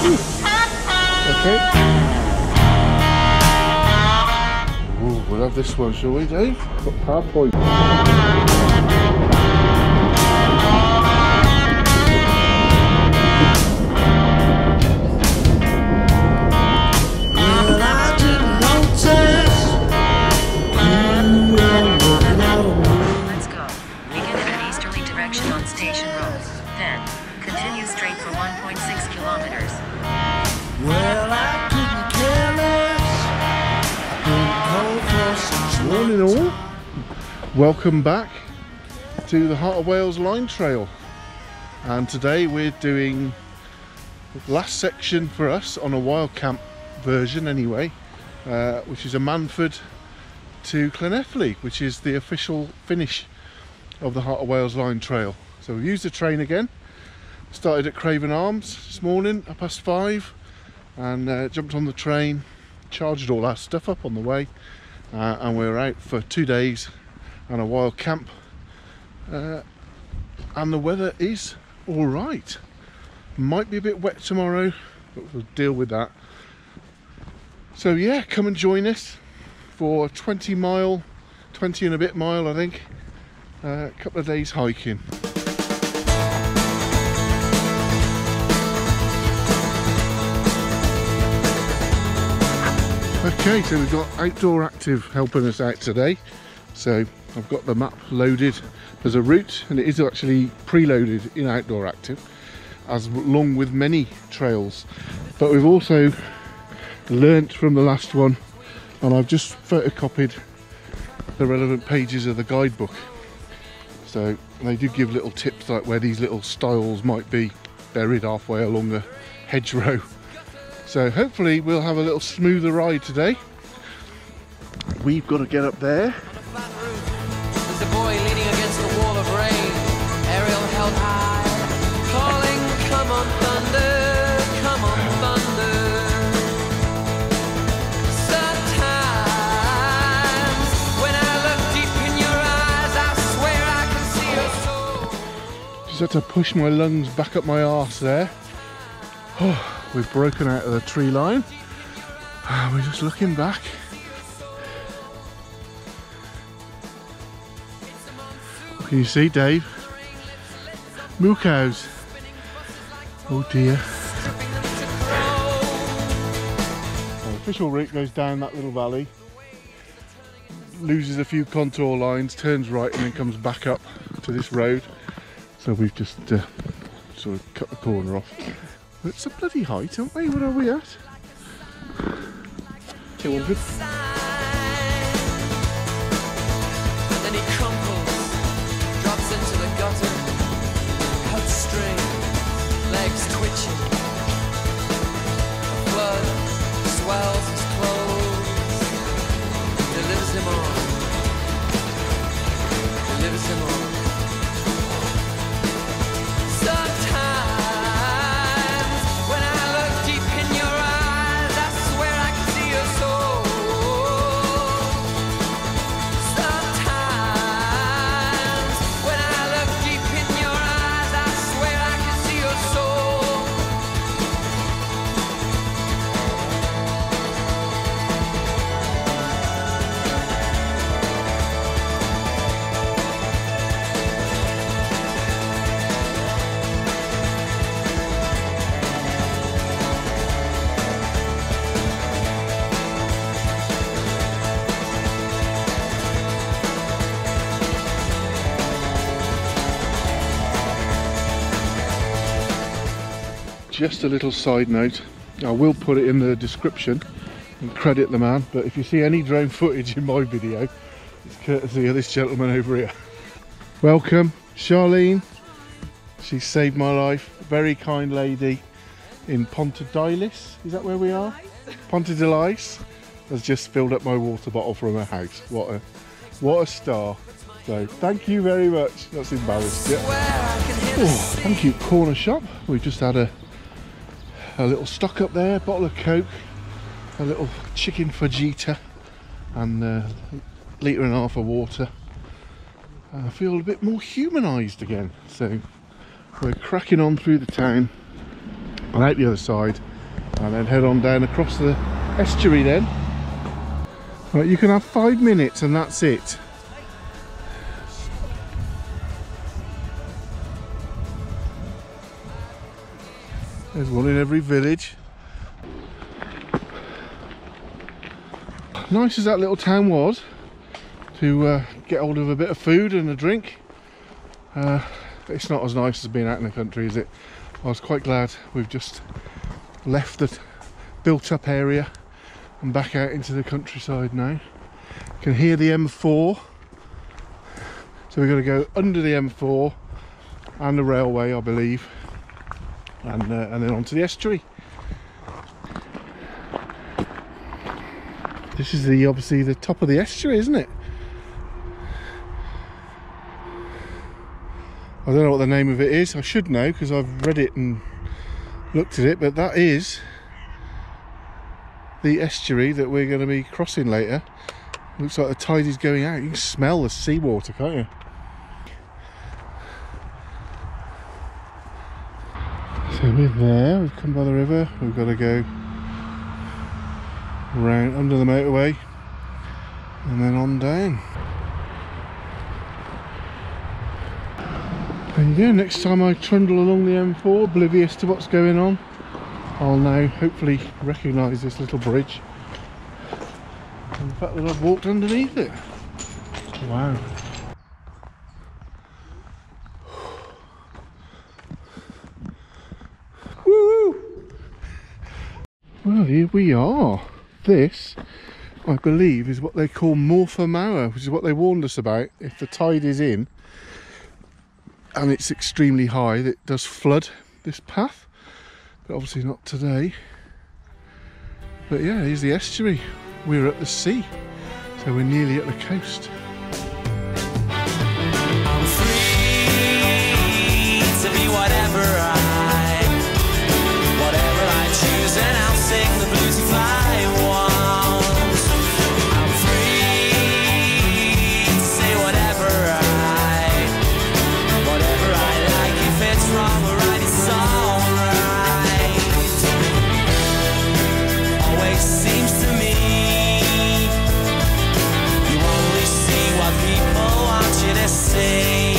Okay. Ooh, we'll have this one, shall we, Dave? Got PowerPoint. Let's go. Begin in an easterly direction on Station Road. Then, continue straight for 1.6 kilometers. Well, I couldn't care less. Morning all. Welcome back to the Heart of Wales Line Trail. And today we're doing the last section for us on a wild camp version anyway, which is Ammanford to Llanelli, which is the official finish of the Heart of Wales Line Trail. So we've used the train again. Started at Craven Arms this morning, 5:30, and jumped on the train, charged all our stuff up on the way, and we're out for 2 days and a wild camp. And the weather is all right. Might be a bit wet tomorrow, but we'll deal with that. So yeah, come and join us for 20 and a bit mile, I think. A couple of days hiking. Okay, so we've got Outdoor Active helping us out today. So I've got the map loaded as a route, and it is actually preloaded in Outdoor Active, as along with many trails. But we've also learnt from the last one, and I've just photocopied the relevant pages of the guidebook. So they do give little tips like where these little stiles might be buried halfway along a hedgerow. So hopefully we'll have a little smoother ride today. We've got to get up there. There's a boy leaning against the wall of rain, Ariel held high, calling, come on thunder, come on thunder. Sometimes when I look deep in your eyes, I swear I can see your soul. Just had to push my lungs back up my arse there. Oh, we've broken out of the tree line. We're just looking back. What can you see, Dave? Moo cows. Oh dear. The official route goes down that little valley, loses a few contour lines, turns right, and then comes back up to this road. So we've just sort of cut the corner off. But it's a bloody height, aren't we? What are we at? 200. Then he crumples, drops into the gutter, cut string, legs twitching. A flood swells his clothes, delivers him on, delivers him on. Sometimes when I look deep in your eyes, I swear I can see your soul. Sometimes when I look deep in your eyes, I swear I can see your soul. Just a little side note, I will put it in the description and credit the man, but if you see any drone footage in my video, it's courtesy of this gentleman over here. Welcome, Charlene. She saved my life. Very kind lady in Pontedilis. Is that where we are? Pontedilis has just filled up my water bottle from her house. What a star. So thank you very much. That's embarrassed. Yeah. Oh, thank you, corner shop. We've just had a little stock up there, bottle of Coke, a little chicken fajita, and a litre and a half of water. I feel a bit more humanised again. So we're cracking on through the town and out the other side and then head on down across the estuary then. Right, you can have 5 minutes and that's it. There's one in every village. Nice as that little town was to get hold of a bit of food and a drink, it's not as nice as being out in the country, is it? I was quite glad we've just left the built up area and back out into the countryside now. You can hear the M4, so we've got to go under the M4 and the railway, I believe, and then onto the estuary. This is obviously the top of the estuary, isn't it? I don't know what the name of it is. I should know because I've read it and looked at it, but that is the estuary that we're going to be crossing later. Looks like the tide is going out. You can smell the seawater, can't you? So we're there, we've come by the river, we've got to go round under the motorway and then on down. There you go, next time I trundle along the M4 oblivious to what's going on, I'll now hopefully recognise this little bridge and the fact that I've walked underneath it. Wow. Woo! Well, here we are. This, I believe, is what they call Morfa Mawr, which is what they warned us about. If the tide is in and it's extremely high, it does flood this path, but obviously not today. But yeah, here's the estuary. We're at the sea, so we're nearly at the coast. I'm free to be whatever I choose, and I'll sing the blues if I want. I'm free to say whatever I like. If it's wrong or right, it's alright. Always seems to me you only see what people want you to see.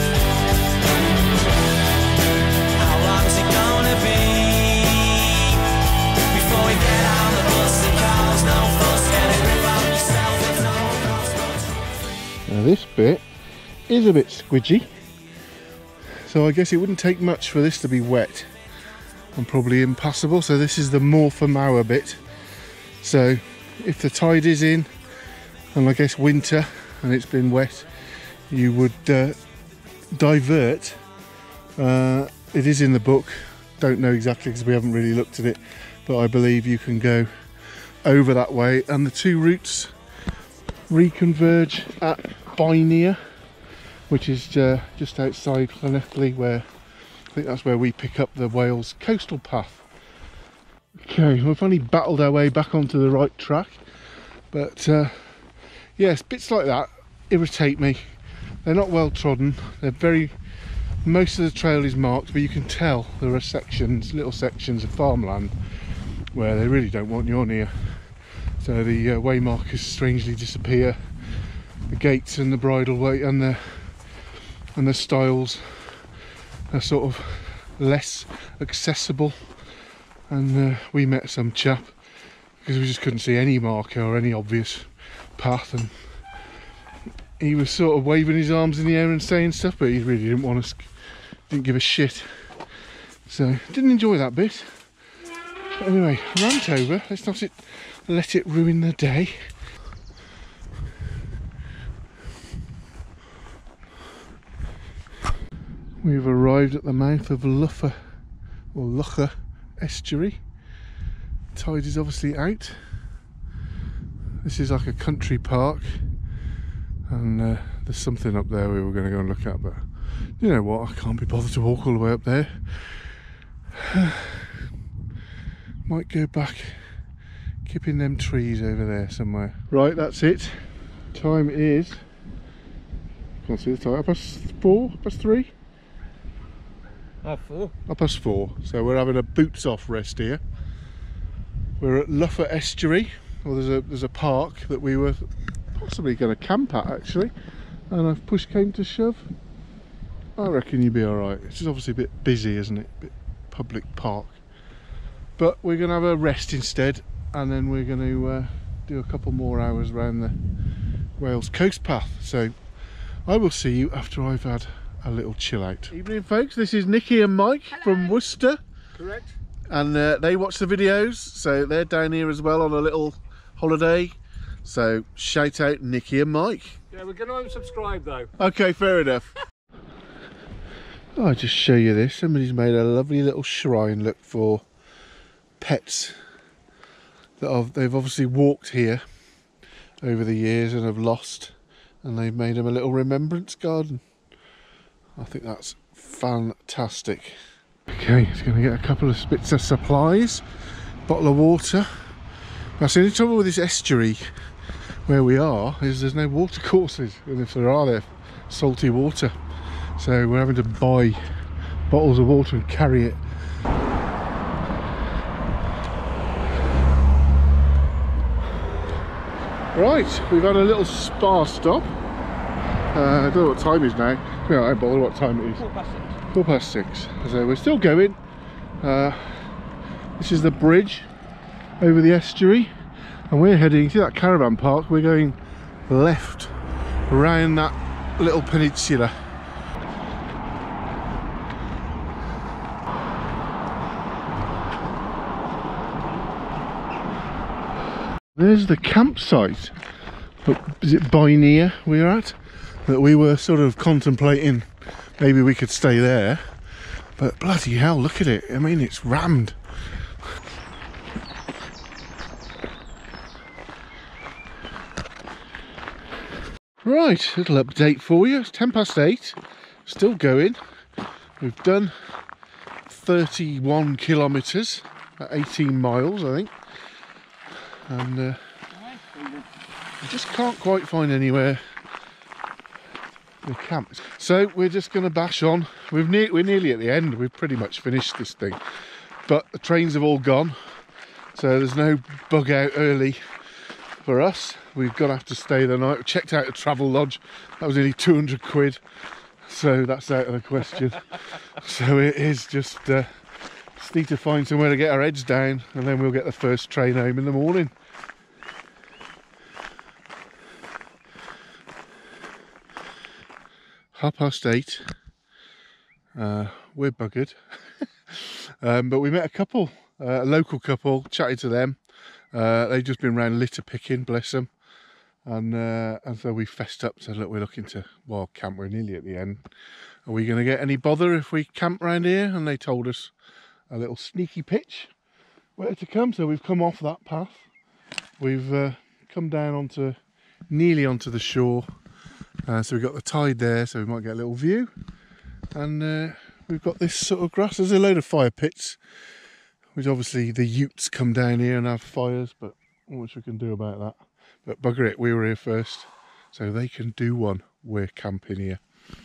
How long's it gonna be before we get on the bus and cause no fuss? Get a grip on yourself, it's no cost. Now this bit is a bit squidgy, so I guess it wouldn't take much for this to be wet and probably impassable. So this is the Morfa Mawr bit. So if the tide is in and I guess winter and it's been wet, you would divert. It is in the book, don't know exactly because we haven't really looked at it, but I believe you can go over that way and the two routes reconverge at Bynea, which is just outside Llanelli, where I think that's where we pick up the Wales coastal path. Okay, we've only battled our way back onto the right track, but yes, bits like that irritate me. They're not well trodden. Most of the trail is marked, but you can tell there are sections, little sections of farmland where they really don't want you on here. So the way markers strangely disappear. The gates and the bridleway and the stiles are sort of less accessible. And we met some chap because we just couldn't see any marker or any obvious path, and he was sort of waving his arms in the air and saying stuff, but he really didn't want us, didn't give a shit. So didn't enjoy that bit. But anyway, rant over. Let's not let it ruin the day. We've arrived at the mouth of Luffa estuary. Tide is obviously out. This is like a country park, and there's something up there we were going to go and look at, but you know what, I can't be bothered to walk all the way up there. Might go back, keeping them trees over there somewhere. Right, that's it. Time is, can't see the time, 4:30, 3? 4. 4:30. So we're having a boots off rest here. We're at Luffer Estuary. Well, there's a park that we were possibly going to camp at actually, and if push came to shove, I reckon you'd be alright. It's just obviously a bit busy, isn't it? A bit public park. But we're going to have a rest instead, and then we're going to do a couple more hours around the Wales coast path. So I will see you after I've had a little chill out. Evening folks, this is Nikki and Mike. Hello. From Worcester. Correct. And they watch the videos, so they're down here as well on a little holiday. So shout out Nikki and Mike. Yeah, we're going to unsubscribe though. Okay, fair enough. I'll just show you this. Somebody's made a lovely little shrine, look, for pets that they've obviously walked here over the years and have lost, and they've made them a little remembrance garden. I think that's fantastic. Okay, it's going to get a couple of bits of supplies, bottle of water. That's the only trouble with this estuary where we are, is there's no water courses, and if there are, they're salty water. So we're having to buy bottles of water and carry it. Right, we've had a little spa stop. I don't know what time it is now. Yeah, I don't bother what time it is. 6:15. 6:15. So we're still going. This is the bridge over the estuary, and we're heading to that caravan park. We're going left around that little peninsula. There's the campsite. Is it Bynea we're at? That we were sort of contemplating maybe we could stay there. But bloody hell, look at it. I mean, it's rammed. Right, little update for you. It's 8:10. Still going. We've done 31 kilometres, about 18 miles I think. And I just can't quite find anywhere to camp. So we're just going to bash on. We're nearly at the end. We've pretty much finished this thing. But the trains have all gone. So there's no bug out early for us. We're going to have to stay the night. We checked out a travel lodge. That was nearly 200 quid. So that's out of the question. So it is just need to find somewhere to get our heads down, and then we'll get the first train home in the morning. Half-past 8. We're buggered. But we met a couple, a local couple, chatted to them. They've just been round litter picking, bless them. And so we fessed up, said, look, we're looking to wild camp, we're nearly at the end. Are we going to get any bother if we camp round here? And they told us a little sneaky pitch where to come. So we've come off that path. We've come down nearly onto the shore. So we've got the tide there, so we might get a little view. And we've got this sort of grass. There's a load of fire pits, which obviously the utes come down here and have fires, but not much we can do about that. But bugger it, we were here first, so they can do one. We're camping here.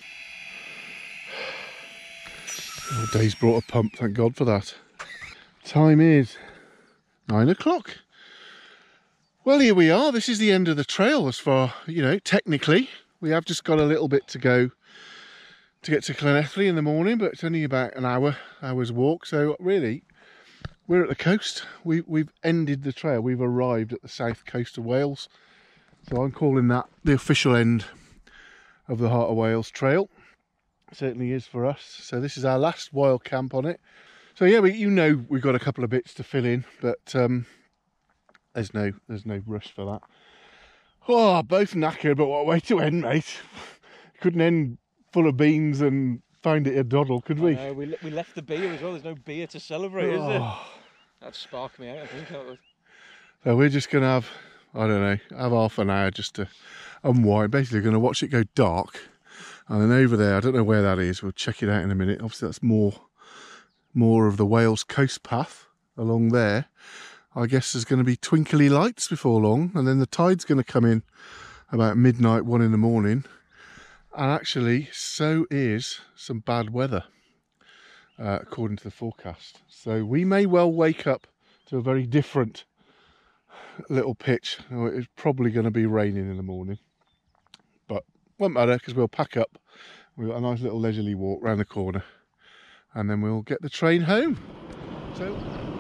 Old Dave's brought a pump, thank God for that. Time is 9 o'clock. Well, here we are. This is the end of the trail as far, you know, technically. We have just got a little bit to go to get to Llanelli in the morning, but it's only about an hour's walk. So really, we're at the coast. We've ended the trail. We've arrived at the south coast of Wales. So I'm calling that the official end of the Heart of Wales trail. It certainly is for us. So this is our last wild camp on it. So yeah, we've got a couple of bits to fill in, but there's no rush for that. Oh, both knackered, but what way to end, mate. Couldn't end full of beans and find it a doddle, could we? We left the beer as well. There's no beer to celebrate, is there? That sparked me out, I think. So we're just going to have, I don't know, have half an hour just to unwind. Basically going to watch it go dark. And then over there, I don't know where that is. We'll check it out in a minute. Obviously that's more of the Wales coast path along there. I guess there's going to be twinkly lights before long, and then the tide's going to come in about midnight, 1 in the morning. And actually, so is some bad weather, according to the forecast. So we may well wake up to a very different little pitch. Oh, it's probably going to be raining in the morning, but won't matter because we'll pack up. We've got a nice little leisurely walk round the corner and then we'll get the train home. So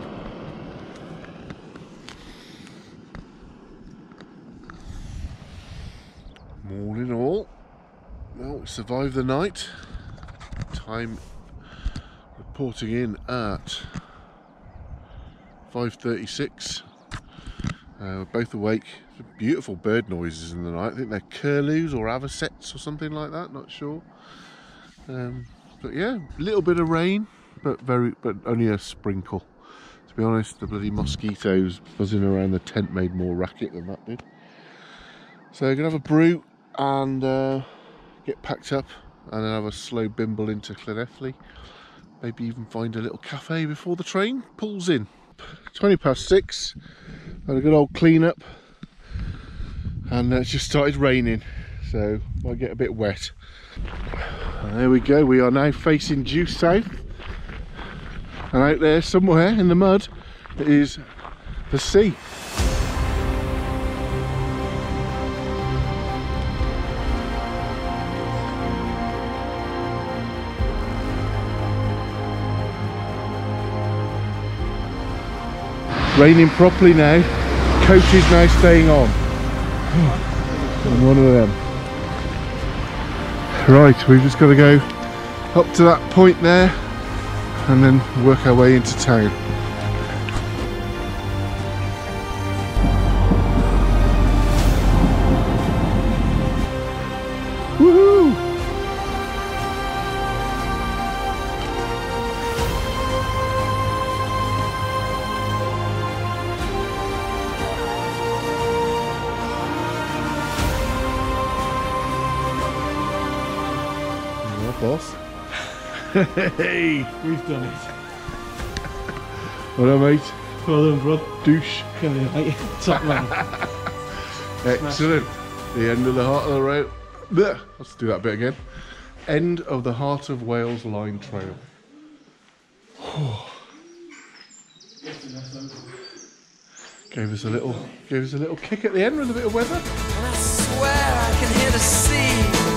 morning all. Well, we survived the night. Time reporting in at 5:36. We're both awake. Beautiful bird noises in the night. I think they're curlews or avocets or something like that, not sure. But yeah, a little bit of rain, but only a sprinkle. To be honest, the bloody mosquitoes buzzing around the tent made more racket than that did. So we're gonna have a brew and get packed up and then have a slow bimble into Llanelli. Maybe even find a little cafe before the train pulls in. 6:20. Had a good old clean up and it's just started raining, so might get a bit wet. And there we go, we are now facing due south, and out there somewhere in the mud is the sea. Raining properly now, coat is now staying on. I'm one of them. Right, we've just got to go up to that point there and then work our way into town. Woohoo! Boss. Hey, We've done it. Well done, mate. Well done, bro. Douche. Come here, mate. Top man. Excellent. The end of the Heart of the Rail. Blech. Let's do that bit again. End of the Heart of Wales line trail. Gave us a little kick at the end with a bit of weather. And I swear I can hear the sea